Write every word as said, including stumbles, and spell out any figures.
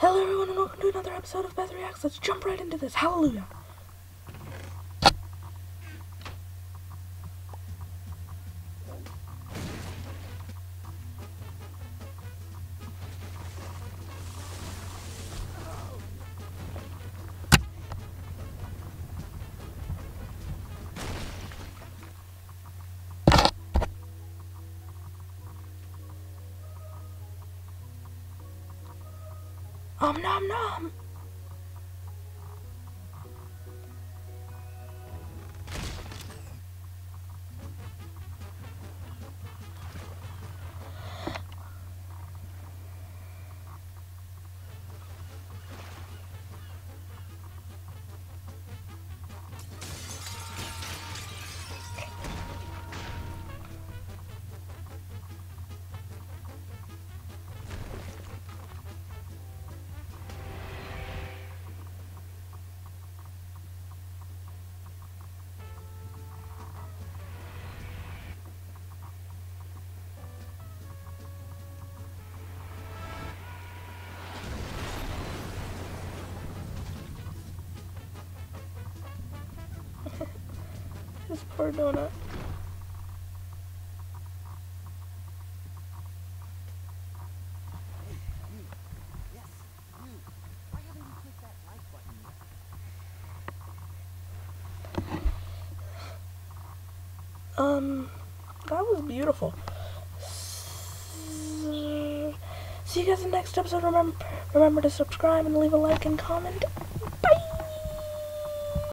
Hello everyone and welcome to another episode of Beth Reacts. Let's jump right into this. Hallelujah. Om nom nom. This poor donut. Um, that was beautiful. See you guys in the next episode. Remember, remember to subscribe and leave a like and comment.